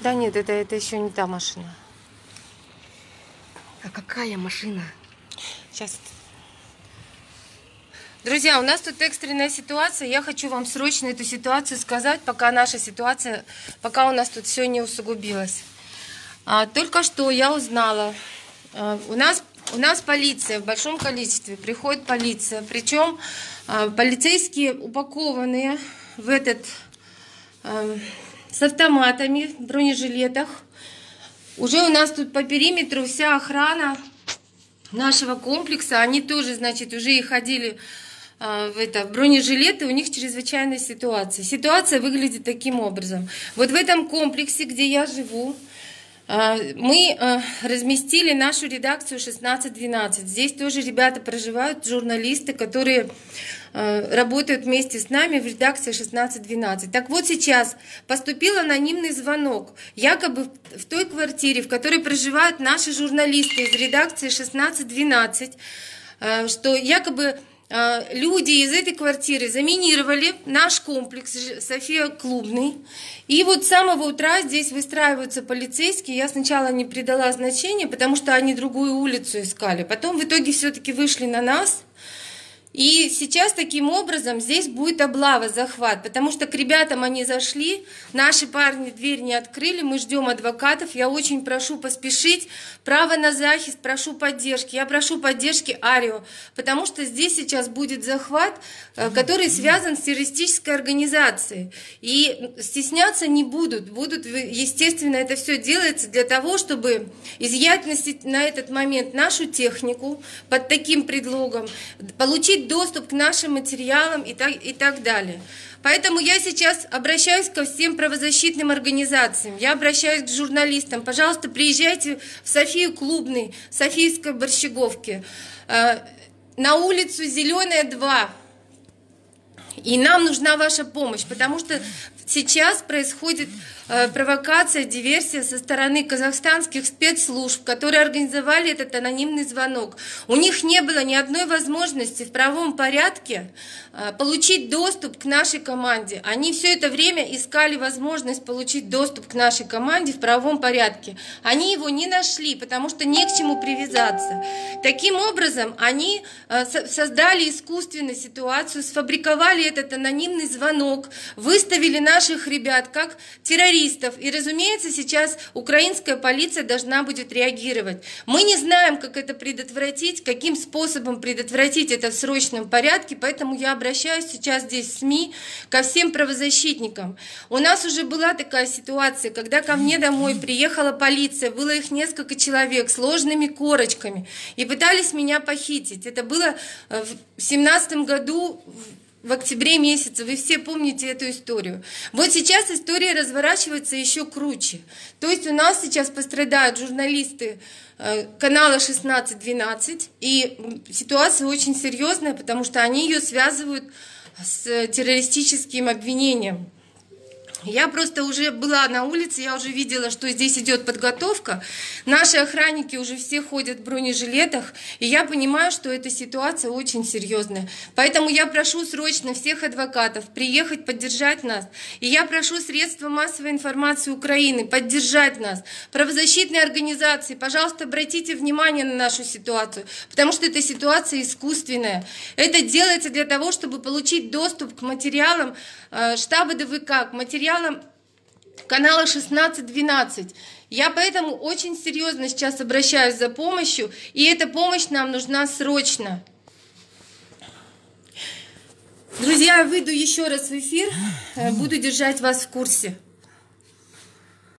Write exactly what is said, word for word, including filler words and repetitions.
Да нет, это, это еще не та машина. А какая машина? Сейчас. Друзья, у нас тут экстренная ситуация. Я хочу вам срочно эту ситуацию сказать, пока наша ситуация, пока у нас тут все не усугубилось. А, только что я узнала, а, у нас у нас полиция в большом количестве, приходит полиция, причем а, полицейские упакованные в этот а, с автоматами, в бронежилетах. Уже у нас тут по периметру вся охрана нашего комплекса, они тоже, значит, уже и ходили а, в это, в бронежилеты, у них чрезвычайная ситуация. Ситуация выглядит таким образом. Вот в этом комплексе, где я живу, а, мы а, разместили нашу редакцию шестнадцать двенадцать. Здесь тоже ребята проживают, журналисты, которые а, работают вместе с нами в редакции шестнадцать двенадцать. Так вот сейчас поступил анонимный звонок, якобы в той квартире, в которой проживают наши журналисты из редакции шестнадцать двенадцать, а, что якобы люди из этой квартиры заминировали наш комплекс София Клубный. И вот с самого утра здесь выстраиваются полицейские. Я сначала не придала значения, потому что они другую улицу искали. Потом в итоге все-таки вышли на нас. И сейчас таким образом здесь будет облава, захват, потому что к ребятам они зашли, наши парни дверь не открыли, мы ждем адвокатов. Я очень прошу поспешить, право на захист, прошу поддержки. Я прошу поддержки Арио, потому что здесь сейчас будет захват, который связан с террористической организацией. И стесняться не будут, будут, естественно, это все делается для того, чтобы изъять на этот момент нашу технику под таким предлогом, получить доступ к нашим материалам и так, и так далее. Поэтому я сейчас обращаюсь ко всем правозащитным организациям, я обращаюсь к журналистам. Пожалуйста, приезжайте в Софию Клубный, Софийской Борщеговке, э, на улицу Зеленая, два. И нам нужна ваша помощь, потому что сейчас происходит э, провокация, диверсия со стороны казахстанских спецслужб, которые организовали этот анонимный звонок. У них не было ни одной возможности в правовом порядке э, получить доступ к нашей команде. Они все это время искали возможность получить доступ к нашей команде в правовом порядке. Они его не нашли, потому что не к чему привязаться. Таким образом, они э, создали искусственную ситуацию, сфабриковали этот анонимный звонок, выставили на наших ребят как террористов. И, разумеется, сейчас украинская полиция должна будет реагировать. Мы не знаем, как это предотвратить, каким способом предотвратить это в срочном порядке, поэтому я обращаюсь сейчас здесь в СМИ ко всем правозащитникам. У нас уже была такая ситуация, когда ко мне домой приехала полиция, было их несколько человек с ложными корочками и пытались меня похитить. Это было в семнадцатом году, в октябре месяце, вы все помните эту историю. Вот сейчас история разворачивается еще круче. То есть у нас сейчас пострадают журналисты э, канала шестнадцать двенадцать, и ситуация очень серьезная, потому что они ее связывают с террористическим обвинением. Я просто уже была на улице, я уже видела, что здесь идет подготовка. Наши охранники уже все ходят в бронежилетах, и я понимаю, что эта ситуация очень серьезная. Поэтому я прошу срочно всех адвокатов приехать поддержать нас. И я прошу средства массовой информации Украины поддержать нас. Правозащитные организации, пожалуйста, обратите внимание на нашу ситуацию, потому что эта ситуация искусственная. Это делается для того, чтобы получить доступ к материалам э, штаба ДВК, к материалам канала шестнадцать двенадцать. Я поэтому очень серьезно сейчас обращаюсь за помощью, и эта помощь нам нужна срочно. Друзья, я выйду еще раз в эфир, буду держать вас в курсе.